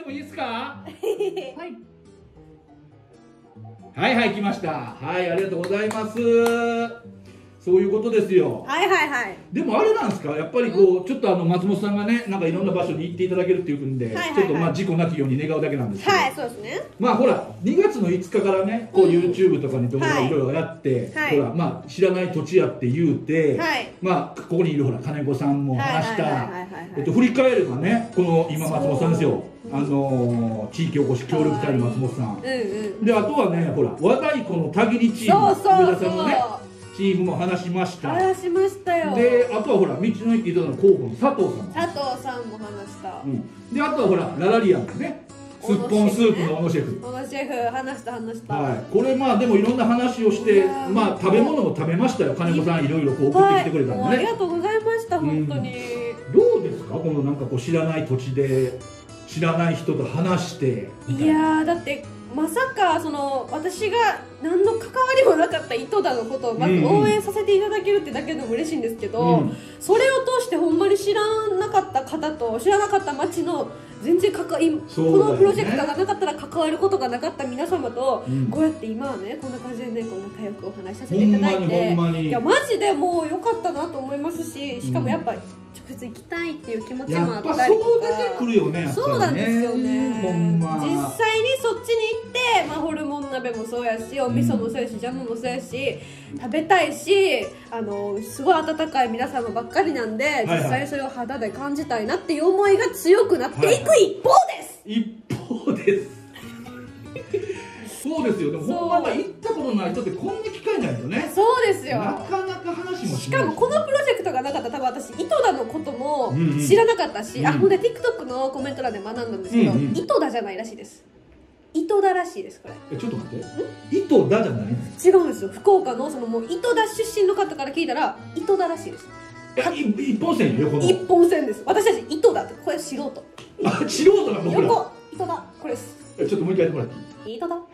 もいいですか？はい。はいはい、来ました。はい、ありがとうございます。そういうことですよ。 はいはいはい。 でもあれなんですか、やっぱりこうちょっと松本さんがね、なんかいろんな場所に行っていただけるっていうんで、ちょっとまあ事故なきように願うだけなんですけど。 はい、そうですね。 まあほら2月の5日からね、こう YouTube とかに動画いろいろやって、ほらまあ知らない土地やって言うて、まあここにいるほら金子さんも話した。振り返ればね、この今松本さんですよ。地域おこし協力隊の松本さん。であとはね、ほら和太鼓のたぎりチーム、上田さんのね。チームも話しました。 話しましたよ。 で、あとはほら道の駅井戸田の広報の佐藤さん。 佐藤さんも話した。 で、あとはほらララリアンのね、すっぽんスープの小野シェフ。 小野シェフ話した。 はい。これまあでもいろんな話をして、まあ食べ物も食べましたよ。金子さんいろいろこう送ってきてくれたんでね。 ありがとうございました本当に。 どうですか、このなんかこう知らない土地で知らない人と話して。 いやだって。まさか私が何の関わりもなかった井戸田のことをまず応援させていただけるってだけでも嬉しいんですけど、それを通してほんまに知らなかった方と知らなかった町の全然このプロジェクトがなかったら関わることがなかった皆様とこうやって今はねこんな感じでねこんな仲良くお話しさせていただいて、いやマジでもう良かったなと思いますし、しかもやっぱ直接行きたいっていう気持ちもあったりとか、 そう出てくるよね。 そうなんですよね。実際にそっちに行って、ホルモン鍋もそうやしお味噌もそうやしジャムもそうやし食べたいし、すごい温かい皆様ばっかりなんで、実際にそれを肌で感じたいなっていう思いが強くなっていく一方です。 一方です。そうですよ。でもほんま行ったことない人ってこんな機会ないとね。 そうですよ。 なかなか話もしかもこのプロジェクトがなかったら多分私井戸田のことも知らなかったし、ほんで TikTok のコメント欄で学んだんですけど、井戸田じゃないらしいです。井戸田らしいですこれ。 ちょっと待って。井戸田じゃないの？ 違うんですよ。福岡のもう井戸田出身の方から聞いたら井戸田らしいです。 一本線よ、この。 一本線です。私たち井戸田ってこれ素人。 素人なの？ 横井戸田これです。 ちょっともう一回やってもらっていい？ 井戸田。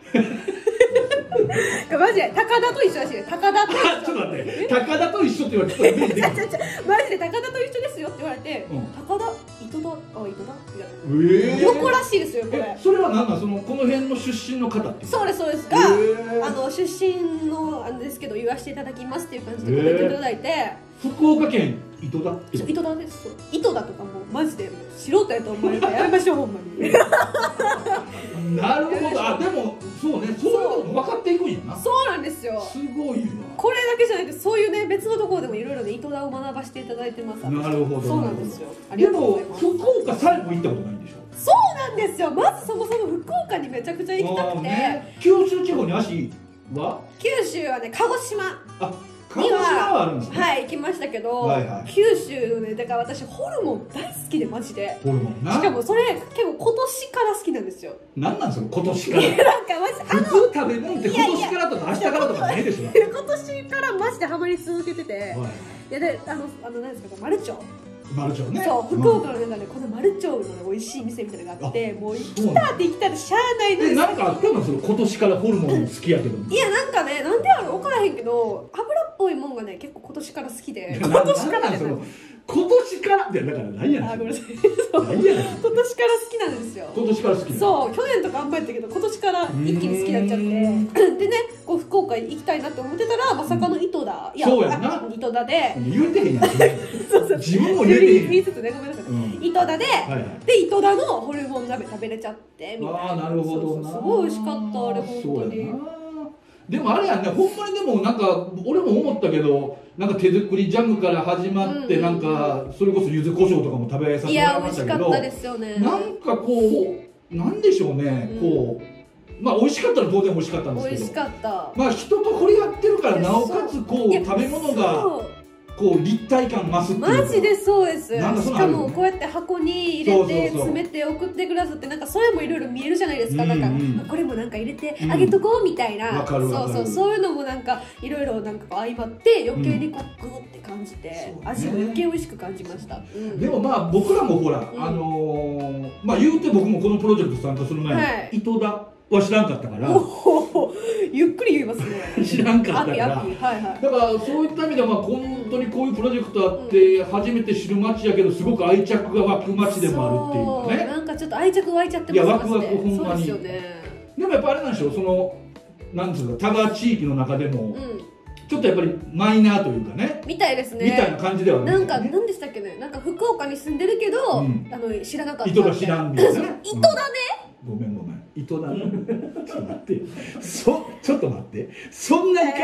マジで高田と一緒らしいです。高田と一緒。 ちょっと待って。高田と一緒って言われてちょっとイメージできない。 マジで高田と一緒ですよって言われて、高田井戸田井戸田みたいな。横らしいですよこれ。 それは何なん？この辺の出身の方って。 そうですそうですが、出身のですけど言わせていただきますっていう感じでコメントいただいて。 福岡県井戸田って。 井戸田です。井戸田とかもうマジで素人やと思われるからやめましょうほんまに。 なるほど。でもそうね、そういうことも分かっていくんやな。 そうなんですよ。 すごいわ。 これだけじゃなくてそういうね別のところでもいろいろね井戸田を学ばせていただいてます。 なるほど。 そうなんですよ。 でも福岡さえも行ったことないんでしょ。 そうなんですよ。まずそもそも福岡にめちゃくちゃ行きたくて。 九州地方に足は？ 九州はね鹿児島。 鹿児島はあるんですね。 はい行きましたけど、九州ねだから私ホルモン大好きでマジで。 ホルモンな。 しかもそれ結構今年から好きなんですよ。 なんなんですか今年から。 なんかマジ普通食べ物って今年からとか明日からとかないでしょ。 今年からマジでハマり続けてて、いやで何ですかマルチョ。 マルチョね。 そう福岡の中でこのマルチョの美味しい店みたいなのがあって、もう行きたって行きたってしゃあないの。 なんかあったの今年からホルモン好きやけど。 いやなんかねなんでやろ分からへんけど油っぽいもんがね結構今年から好きで。今年からですよ。 今年からってだから何やねん。 ごめんなさい。今年から好きなんですよ。 今年から好き。 そう去年とかあんまやったけど今年から一気に好きになっちゃってでねこう福岡行きたいなって思ってたらまさかの井戸田。 そうやな。 井戸田で言うてへんやん。 そうそう自分も言うてへん。 言いつつねごめんなさい。井戸田で井戸田のホルモン鍋食べれちゃってみたいな。 ああなるほどな。 すごい美味しかったあれ本当に。 でもあれやね、ほんまにでもなんか俺も思ったけど、なんか手作りジャムから始まってなんかそれこそ柚子胡椒とかも食べさせてもらいましたけど、 いや美味しかったですよね。 なんかこうなんでしょうね、こうまあ美味しかったら当然美味しかったんですけど、 美味しかった。まあ人と触れ合ってるからなおかつこう食べ物がこう立体感増すっていうか。 マジでそうです。しかもこうやって箱に入れて詰めて送ってくださってなんかそれもいろいろ見えるじゃないですか。なんかこれもなんか入れてあげとこうみたいな。そういうのもなんかいろいろなんか相まって余計にこうグーって感じて味も余計美味しく感じました。 でもまあ僕らもほらまあ言うて僕もこのプロジェクト参加する前に井戸田は知らんかったから。 井ゆっくり言いますね。 知らんかったから。だからそういった意味では本当にこういうプロジェクトあって初めて知る街やけどすごく愛着が湧く街でもあるっていうかね。 なんかちょっと愛着湧いちゃってますね。 いや、ワクワクほんまに。でもやっぱあれなんでしょう、そのなんですか、多摩地域の中でも。ちょっとやっぱりマイナーというかね、 みたいですね。 みたいな感じではあるんですよね。 なんか何でしたっけね、なんか福岡に住んでるけど、知らなかった。 糸が知らんみたいな。 糸だね。 ごめんごめん。糸だね。ちょっと待って。ちょっと待って。そんなにかい。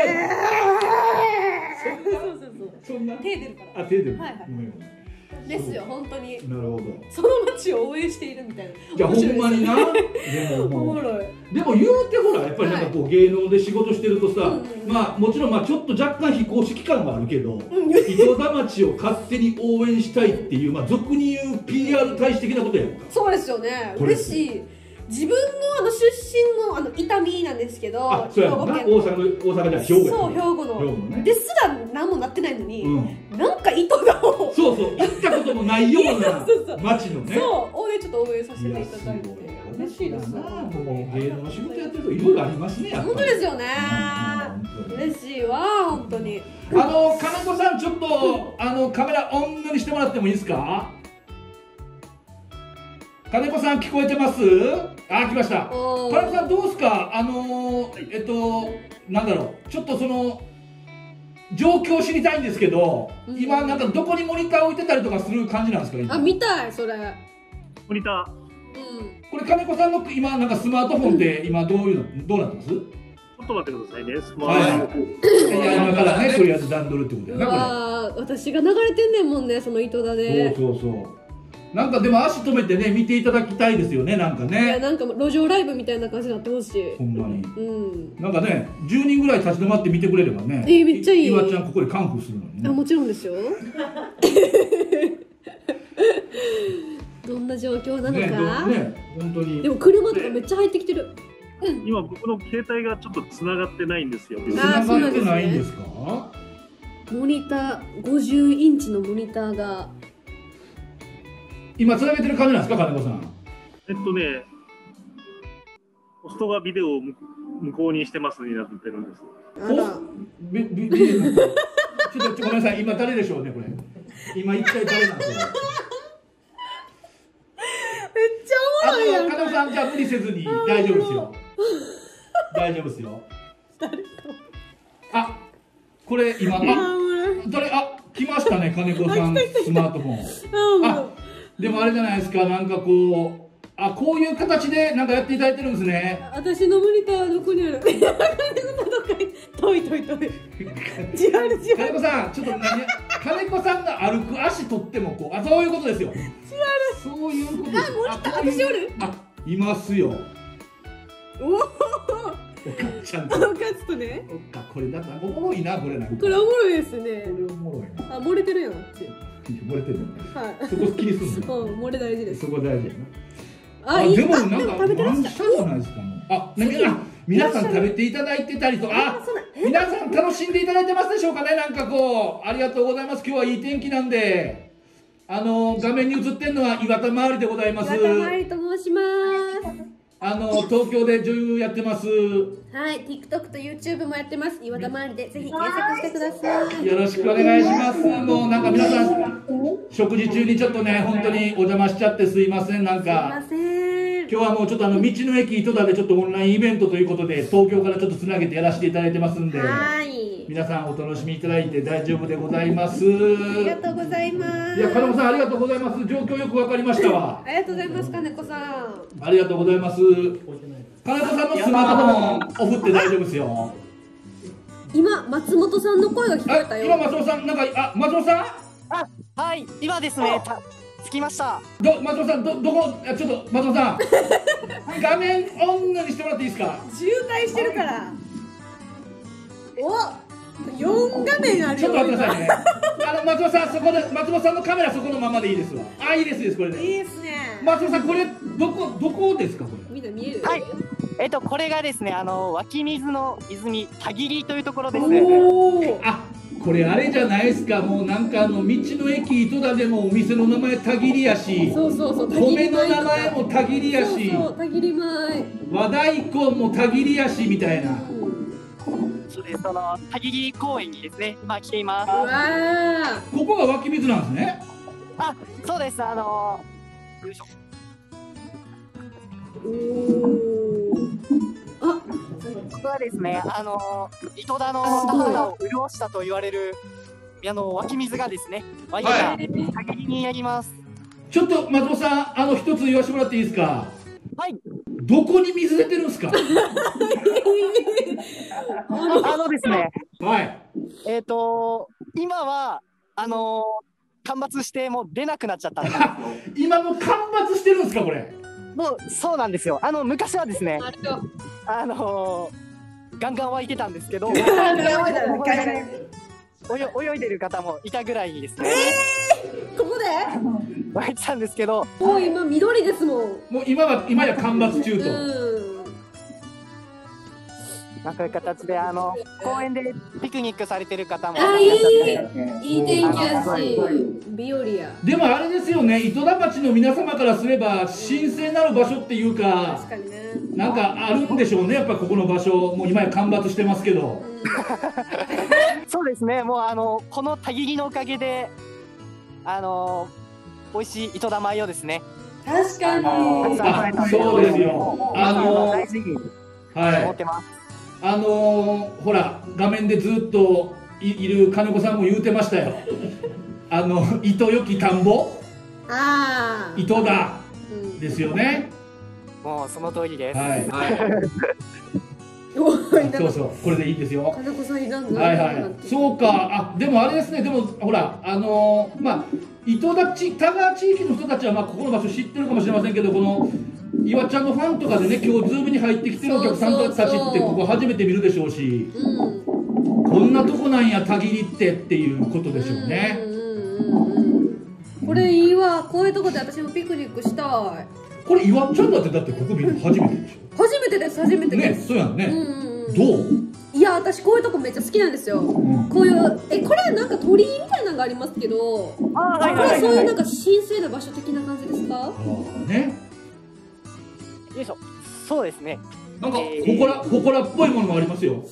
そんな。手出るから。あ、手出る。ごめんごめん。 ですよ、本当に。 なるほど。 その街を応援しているみたいな。 いや、ほんまにな。でも言うてほら、やっぱりなんかこう芸能で仕事してるとさ、まあもちろんちょっと若干非公式感があるけど、糸田町を勝手に応援したいっていう、俗に言う PR 大使的なことやんか。 そうですよね。嬉しい。自分の出身の伊丹なんですけど、 兵庫県、大阪じゃ兵庫。 そう、兵庫の。ですら何もなってないのに、なんか糸田を。 そうそう、行ったこともないような町のね。 そう、ちょっと応援させていただいて。嬉しいですな。 芸能の仕事やってるといろいろありますね。 本当ですよね。嬉しいわ、本当に。 金子さん、ちょっとカメラオンにしてもらってもいいですか。金子さん聞こえてます？あ、来ました。金子さんどうですか？なんだろう、ちょっとその状況を知りたいんですけど、今なんかどこにモニター置いてたりとかする感じなんですか？今。 あ、見たいそれ。 モニター。 これ金子さんの今なんかスマートフォンで今どうなってます？ちょっと待ってくださいね。 いや、今からね、そういうやつ段取るってことだよね。私が流れてんねんもんね、その糸田で。 そう。なんかでも足止めてね、見ていただきたいですよね、なんかね。 いや、なんか路上ライブみたいな感じになってほしい。 ほんまに。なんかね、10人ぐらい立ち止まって見てくれればね。 めっちゃいい。 岩ちゃんここでカンフーするのにね。 もちろんですよ。どんな状況なのか。 ね、本当に。 でも車とかめっちゃ入ってきてる。 今僕の携帯がちょっと繋がってないんですよ。 繋がってないんですか？ モニター、50インチのモニターが。 今つなげてる感じなんですか、金子さん。 ホストがビデオを無効にしてますになってるんです。 ちょっとごめんなさい、今誰でしょうね、これ。今一体誰なんですか。めっちゃおもろいやん。 金子さん、じゃあ無理せずに大丈夫ですよ。大丈夫ですよ。あ、これ今、来ましたね、金子さん、スマートフォン。でもあれじゃないですか、なんかこう、こういう形でなんかやっていただいてるんですね。 私のモニターはどこにある？遠い。 金子さん、ちょっと金子さんが歩く足取ってもこう、そういうことですよ。そういうことです。 モニター、私おる？ いますよ。 おかちゃんと。 とね。 これなんかおもろいな、これなんか。 これおもろいですね。 これおもろいな。 漏れてるやん。 漏れてる。 はい。 そこ気にするの。 漏れ大事です。 そこ大事やな。でもなんか満車じゃないですか。皆さん食べていただいてたりと、皆さん楽しんでいただいてますでしょうかね。なんかこう、ありがとうございます。今日はいい天気なんで、画面に映ってるのは岩田まわりでございます。 岩田まわりと申します。 東京で女優やってます。 はい、TikTok と YouTube もやってます。岩田まわりでぜひ検索してください。 よろしくお願いします。もうなんか皆さん食事中にちょっとね、本当にお邪魔しちゃってすいません。なんかすいません。 今日はもうちょっと道の駅糸田でちょっとオンラインイベントということで東京からちょっとつなげてやらせていただいてますんで、皆さんお楽しみいただいて大丈夫でございます。 ありがとうございます。 いや、金子さんありがとうございます。状況よくわかりましたわ。 ありがとうございます、金子さん。 ありがとうございます。金子さんのスマートフォンオフって大丈夫ですよ。 今松本さんの声が聞こえたよ。 今松本さんなんか松本さん？ はい、今ですね。着きました。 松本さんどこちょっと松本さん画面オンにしてもらっていいですか？ 渋滞してるから。4画面あるよ。 ちょっと待ってくださいね。松本さんそこで松本さんのカメラそこのままでいいですわ。いいですこれで。 いいですね。 松本さんこれどこですかこれ？ みんな見える？ はい。これがですね湧き水の泉田切というところですね。 これあれじゃないですか。もうなんか道の駅糸田でもお店の名前田切やし、米の名前も田切やし、 田切米、 和大根も田切やしみたいな。 です。その田切公園にですね、今来ています。 ここが湧き水なんですね。 あ、そうです。よいしょ。ここはですね、糸田の田畑を潤したと言われる湧き水がですね、湧いた田切になります。 ちょっと松本さん、一つ言わせてもらっていいですか。 はい。 どこに水出てるんですか。 ですね。 はい。 今は干ばつしてもう出なくなっちゃったんです。 今も干ばつしてるんですかこれ。 もうそうなんですよ。昔はですね、ガンガン湧いてたんですけど、泳いでる方もいたぐらいですね。 ここで湧いてたんですけど、 もう今緑ですもん。 もう今や干ばつ中と。 こういう形で公園でピクニックされてる方もいい天気だし、ビオリア。 でもあれですよね、糸田町の皆様からすれば神聖なる場所っていうか、 確かにね、 なんかあるんでしょうね、やっぱここの場所。もう今や干ばつしてますけど。 そうですね、もうこの田切のおかげで美味しい糸田米をですね、 確かにそうですよ。 大事に思ってます。 ほら画面でずっといる金子さんも言うてましたよ。糸よき田んぼ、糸田ですよね。 もうその通りです。 はい。そうそう、これでいいですよ。 金子さんいらんの。 はいはい。そうか。でもあれですね。でもほら糸田田川地域の人たちはここの場所知ってるかもしれませんけど、この岩ちゃんのファンとかでね、今日ズームに入ってきてるお客さんたちってここ初めて見るでしょうし、こんなとこなんや田切ってっていうことでしょうね。 これいいわ。こういうとこで私もピクニックしたい。 これ岩ちゃんだってここ見るの初めてでしょ。 初めてです。初めてです。 ね、そうやんね。どう？ いや、私こういうとこめっちゃ好きなんですよ。こういうこれはなんか鳥居みたいなのがありますけど、これはそういうなんか神聖な場所的な感じですか？ ね。 よいしょ。そうですね。 なんかほこらっぽいものもありますよ。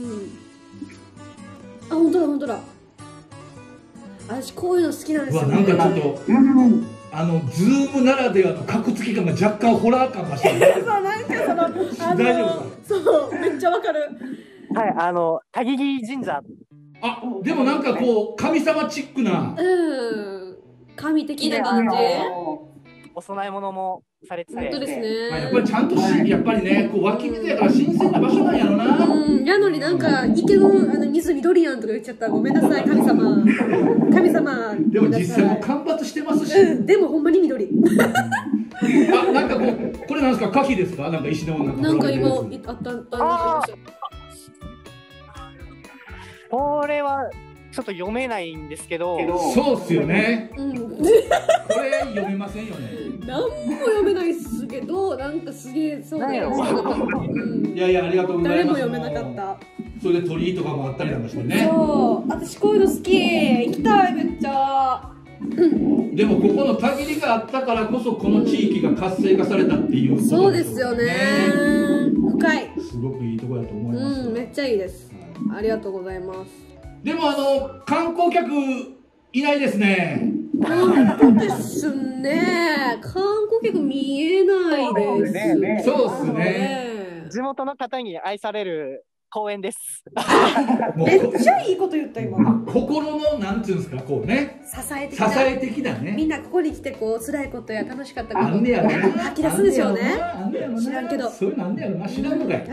本当だ本当だ。私こういうの好きなんですよね。 なんかちょっとズームならではのカクつき感が若干ホラー感がしてる。 そう、なんか大丈夫か。 そう、めっちゃわかる。 はい、田切神社。 でもなんかこう神様チックな。 神的な感じ。 お供え物もされてて。 本当ですね。 やっぱりちゃんとやっぱりね、こう湧き水やから神聖な場所なんやろな。 やのになんか池の水緑やんとか言っちゃった。ごめんなさい神様。神様。 でも実際も干ばつしてますし。 でもほんまに緑。 なんかこれなんですか、牡蠣ですか、なんか石のなんか今あった。 これはちょっと読めないんですけど。 そうっすよね。これ読めませんよね。 なんも読めないっすけど、なんかすげえそうだよ。 いやいや、ありがとうございます。 誰も読めなかった。 それで鳥居とかもあったりなんかしてね。 そう、私こういうの好き。行きたいめっちゃ。 でもここの田切があったからこそこの地域が活性化されたっていうことですよね。 そうですよね。深い。 すごくいいところだと思います。 めっちゃいいです。ありがとうございます。 でも観光客いないですね。 本当ですね。観光客見えないです。 そうですね。 地元の方に愛される公園です。 めっちゃいいこと言った今。 心のなんていうんですか、こうね。 支え的だね。 みんなここに来てこう辛いことや楽しかったこと吐き出すんでしょうね。知らんけど。 そういうのあんねやろな、知らんのかい。 はい。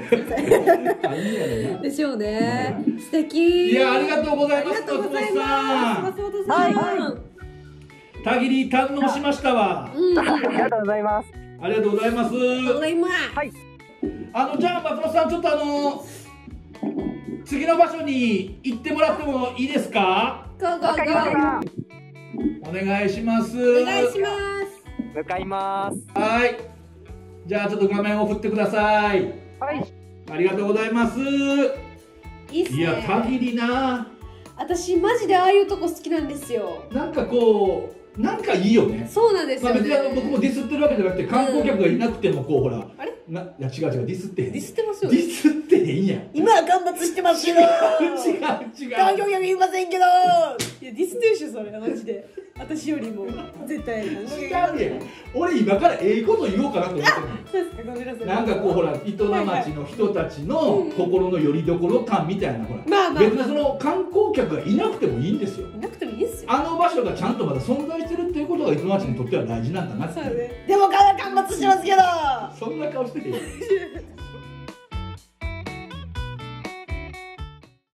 でしょうね。素敵。 いや、ありがとうございます。 ありがとうございます。松本さん。 田切堪能しましたわ。 ありがとうございます。 ありがとうございます。 はい。 じゃあ松本さん、ちょっと次の場所に行ってもらってもいいですか？お願いします。 お願いします。 向かいます。 はい。じゃあちょっと画面を振ってください。 はい。 ありがとうございます。 いいっすね。 いや、田切な。 私マジでああいうとこ好きなんですよ。 なんかこう、なんかいいよね。 そうなんですよね。 別に僕もディスってるわけじゃなくて、観光客がいなくてもこうほら。 あれ？ いや違うディスってへん。 ディスってますよディスってへんやん。 今は間伐してますけど。 違う環境客いませんけど。いやディスってるしそれマジで。私よりも絶対。違うやん。俺今からええこと言おうかなと思ってるの。 そうですか、ごめんなさい。 なんかこうほら糸田町の人たちの心の拠り所感みたいなほら。別にその観光客がいなくてもいいんですよ。 いなくてもいいっすよ。 あの場所がちゃんとまだ存在してるっていうことが糸田町にとっては大事なんだなって。 そうね。でも間伐してますけど。 そんな顔してていい。